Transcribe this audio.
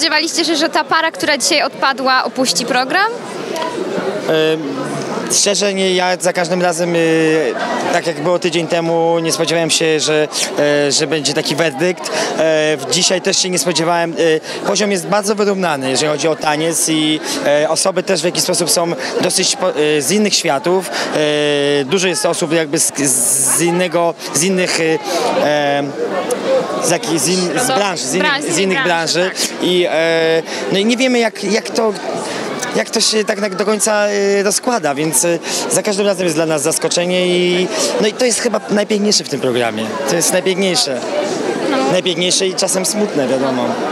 spodziewaliście się, że ta para, która dzisiaj odpadła, opuści program? Szczerze nie, ja za każdym razem, tak jak było tydzień temu, nie spodziewałem się, że będzie taki werdykt. Dzisiaj też się nie spodziewałem. Poziom jest bardzo wyrównany, jeżeli chodzi o taniec i osoby też w jakiś sposób są dosyć z innych światów. Dużo jest osób jakby z innych branży i no i nie wiemy jak to się tak do końca rozkłada, więc za każdym razem jest dla nas zaskoczenie i to jest chyba najpiękniejsze w tym programie. To jest najpiękniejsze. Najpiękniejsze i czasem smutne, wiadomo.